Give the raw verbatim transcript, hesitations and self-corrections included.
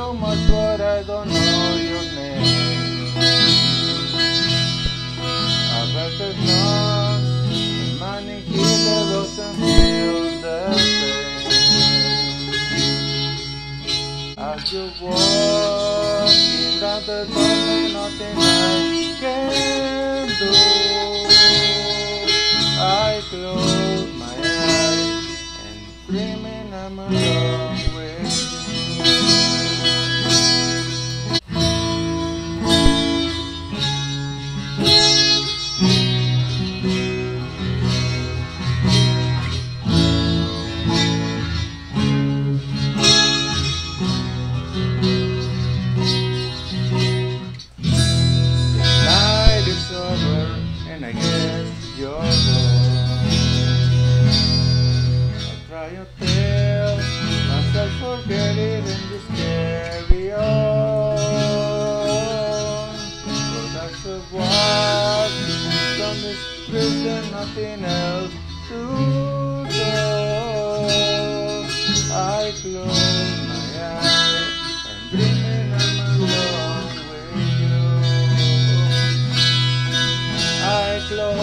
so much, but I don't know your name. I recognize the man in here that doesn't feel the same. As you walking down the tunnel, nothing I can do. I close my eyes and dreaming I'm alone with you. Night is over and I guess you're gone. I try to tell myself forget it and just carry on. But I survived from this prison, nothing else to do. I close my eyes and dreaming I'm alone with you. I close